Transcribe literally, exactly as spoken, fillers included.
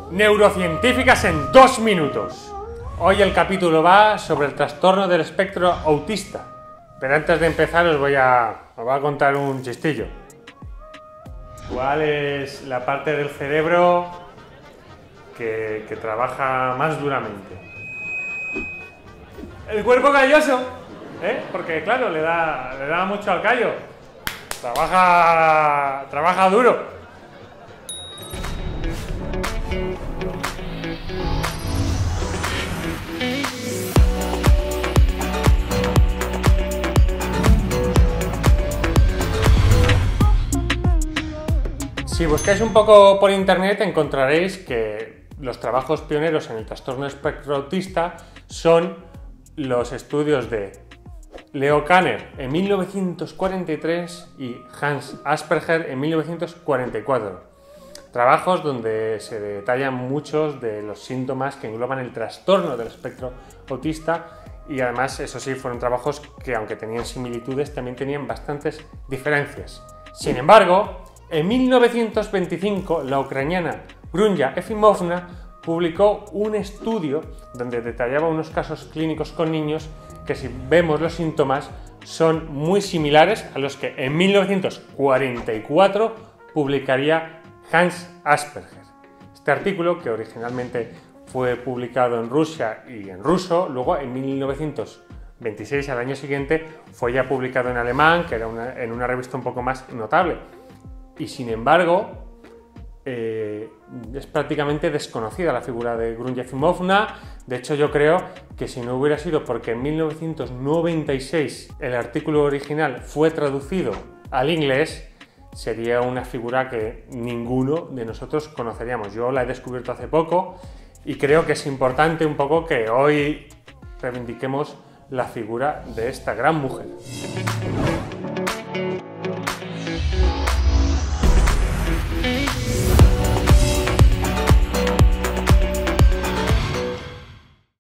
Neurocientíficas en dos minutos. Hoy el capítulo va sobre el trastorno del espectro autista. Pero antes de empezar os voy a, os voy a contar un chistillo. ¿Cuál es la parte del cerebro que, que trabaja más duramente? El cuerpo calloso, ¿eh? Porque claro, le da, le da mucho al callo. Trabaja, trabaja duro. Si buscáis un poco por internet encontraréis que los trabajos pioneros en el trastorno espectro autista son los estudios de Leo Kanner en mil novecientos cuarenta y tres y Hans Asperger en mil novecientos cuarenta y cuatro. Trabajos donde se detallan muchos de los síntomas que engloban el trastorno del espectro autista y además, eso sí, fueron trabajos que aunque tenían similitudes también tenían bastantes diferencias. Sin embargo, en mil novecientos veinticinco, la ucraniana Grunja Efimovna publicó un estudio donde detallaba unos casos clínicos con niños que, si vemos los síntomas, son muy similares a los que en mil novecientos cuarenta y cuatro publicaría Hans Asperger. Este artículo, que originalmente fue publicado en Rusia y en ruso, luego en mil novecientos veintiséis, al año siguiente, fue ya publicado en alemán, que era una, en una revista un poco más notable. Y sin embargo, eh, es prácticamente desconocida la figura de Grunja Efimovna. De hecho, yo creo que si no hubiera sido porque en mil novecientos noventa y seis el artículo original fue traducido al inglés, sería una figura que ninguno de nosotros conoceríamos. Yo la he descubierto hace poco y creo que es importante un poco que hoy reivindiquemos la figura de esta gran mujer.